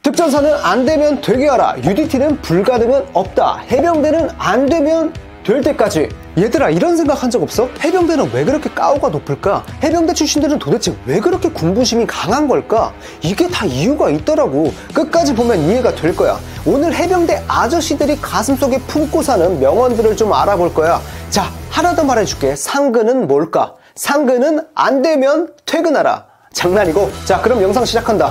특전사는 안 되면 되게 하라. UDT는 불가능은 없다. 해병대는 안 되면 될 때까지. 얘들아, 이런 생각 한 적 없어? 해병대는 왜 그렇게 까오가 높을까? 해병대 출신들은 도대체 왜 그렇게 군부심이 강한 걸까? 이게 다 이유가 있더라고. 끝까지 보면 이해가 될 거야. 오늘 해병대 아저씨들이 가슴속에 품고 사는 명언들을 좀 알아볼 거야. 자, 하나 더 말해줄게. 상근은 뭘까? 상근은 안 되면 퇴근하라. 장난이고. 자, 그럼 영상 시작한다.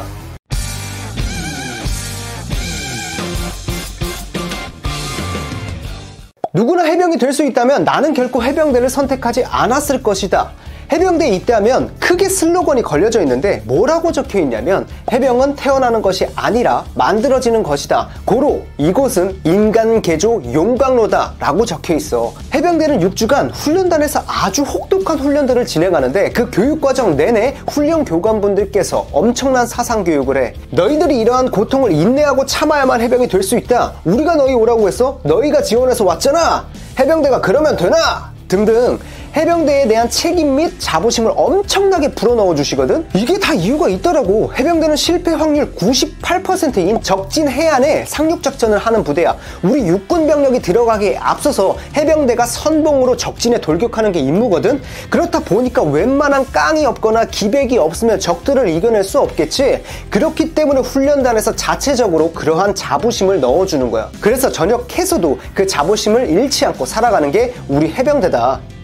누구나 해병이 될 수 있다면 나는 결코 해병대를 선택하지 않았을 것이다. 해병대에 입대하면 크게 슬로건이 걸려져 있는데 뭐라고 적혀 있냐면 해병은 태어나는 것이 아니라 만들어지는 것이다. 고로 이곳은 인간 개조 용광로다 라고 적혀 있어. 해병대는 6주간 훈련단에서 아주 혹독한 훈련들을 진행하는데 그 교육과정 내내 훈련 교관분들께서 엄청난 사상교육을 해. 너희들이 이러한 고통을 인내하고 참아야만 해병이 될 수 있다. 우리가 너희 오라고 했어? 너희가 지원해서 왔잖아. 해병대가 그러면 되나? 등등 해병대에 대한 책임 및 자부심을 엄청나게 불어넣어 주시거든. 이게 다 이유가 있더라고. 해병대는 실패 확률 98%인 적진 해안에 상륙작전을 하는 부대야. 우리 육군 병력이 들어가기에 앞서서 해병대가 선봉으로 적진에 돌격하는 게 임무거든. 그렇다 보니까 웬만한 깡이 없거나 기백이 없으면 적들을 이겨낼 수 없겠지. 그렇기 때문에 훈련단에서 자체적으로 그러한 자부심을 넣어주는 거야. 그래서 전역해서도 그 자부심을 잃지 않고 살아가는 게 우리 해병대다.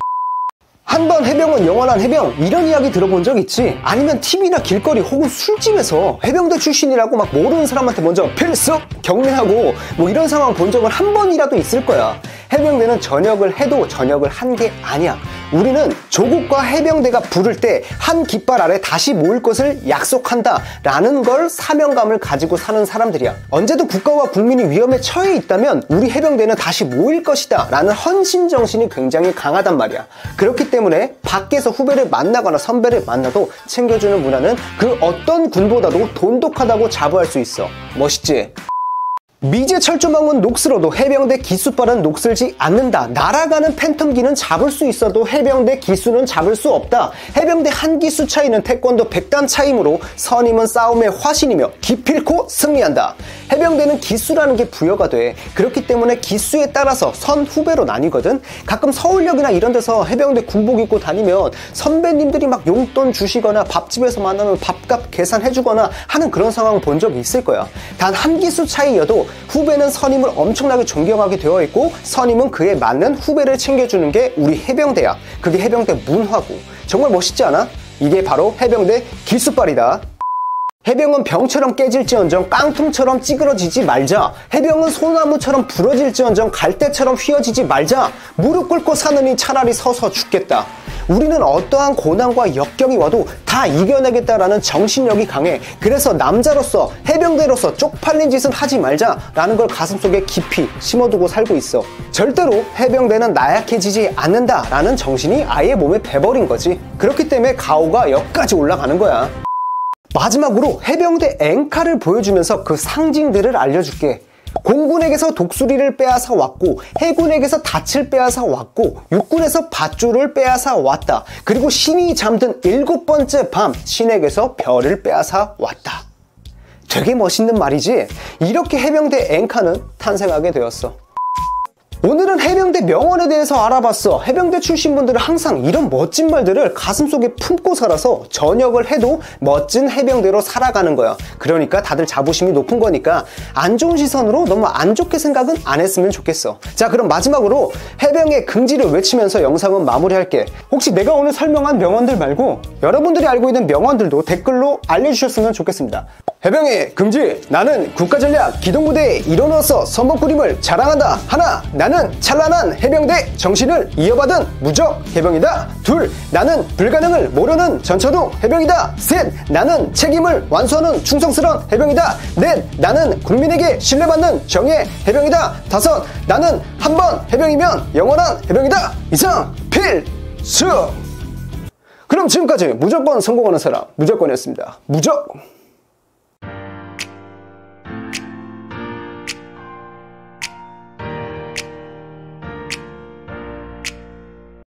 한 번 해병은 영원한 해병, 이런 이야기 들어본 적 있지? 아니면 TV나 길거리 혹은 술집에서 해병대 출신이라고 막 모르는 사람한테 먼저 필승 경례하고 뭐 이런 상황 본 적은 한 번이라도 있을 거야. 해병대는 전역을 해도 전역을 한 게 아니야. 우리는 조국과 해병대가 부를 때 한 깃발 아래 다시 모일 것을 약속한다 라는 걸 사명감을 가지고 사는 사람들이야. 언제든 국가와 국민이 위험에 처해 있다면 우리 해병대는 다시 모일 것이다 라는 헌신정신이 굉장히 강하단 말이야. 그렇기 때문에 밖에서 후배를 만나거나 선배를 만나도 챙겨주는 문화는 그 어떤 군보다도 돈독하다고 자부할 수 있어. 멋있지? 미제 철조망은 녹슬어도 해병대 기수발은 녹슬지 않는다. 날아가는 팬텀기는 잡을 수 있어도 해병대 기수는 잡을 수 없다. 해병대 한 기수 차이는 태권도 100단 차이므로 선임은 싸움의 화신이며 기필코 승리한다. 해병대는 기수라는 게 부여가 돼. 그렇기 때문에 기수에 따라서 선 후배로 나뉘거든. 가끔 서울역이나 이런 데서 해병대 군복 입고 다니면 선배님들이 막 용돈 주시거나 밥집에서 만나면 밥값 계산해주거나 하는 그런 상황 본 적이 있을 거야. 단 한 기수 차이여도 후배는 선임을 엄청나게 존경하게 되어 있고 선임은 그에 맞는 후배를 챙겨주는 게 우리 해병대야. 그게 해병대 문화고. 정말 멋있지 않아? 이게 바로 해병대 기수발이다. 해병은 병처럼 깨질지언정 깡통처럼 찌그러지지 말자. 해병은 소나무처럼 부러질지언정 갈대처럼 휘어지지 말자. 무릎 꿇고 사느니 차라리 서서 죽겠다. 우리는 어떠한 고난과 역경이 와도 다 이겨내겠다라는 정신력이 강해. 그래서 남자로서 해병대로서 쪽팔린 짓은 하지 말자라는 걸 가슴속에 깊이 심어두고 살고 있어. 절대로 해병대는 나약해지지 않는다라는 정신이 아예 몸에 배버린 거지. 그렇기 때문에 가오가 여기까지 올라가는 거야. 마지막으로 해병대 앵카를 보여주면서 그 상징들을 알려줄게. 공군에게서 독수리를 빼앗아 왔고 해군에게서 닻을 빼앗아 왔고 육군에서 밧줄을 빼앗아 왔다. 그리고 신이 잠든 7번째 밤 신에게서 별을 빼앗아 왔다. 되게 멋있는 말이지? 이렇게 해병대 앵카는 탄생하게 되었어. 오늘은 해병대 명언에 대해서 알아봤어. 해병대 출신분들은 항상 이런 멋진 말들을 가슴속에 품고 살아서 전역을 해도 멋진 해병대로 살아가는 거야. 그러니까 다들 자부심이 높은 거니까 안 좋은 시선으로 너무 안 좋게 생각은 안 했으면 좋겠어. 자, 그럼 마지막으로 해병의 긍지를 외치면서 영상은 마무리할게. 혹시 내가 오늘 설명한 명언들 말고 여러분들이 알고 있는 명언들도 댓글로 알려주셨으면 좋겠습니다. 해병의 긍지. 나는 국가전략 기동부대의 일원으로서 선봉꾸림을 자랑한다. 하나, 나는 찬란한 해병대 정신을 이어받은 무적 해병이다. 둘, 나는 불가능을 모르는 전처동 해병이다. 셋, 나는 책임을 완수하는 충성스러운 해병이다. 넷, 나는 국민에게 신뢰받는 정의의 해병이다. 다섯, 나는 한 번 해병이면 영원한 해병이다. 이상 필수. 그럼 지금까지 무조건 성공하는 사람 무조건이었습니다. 무적.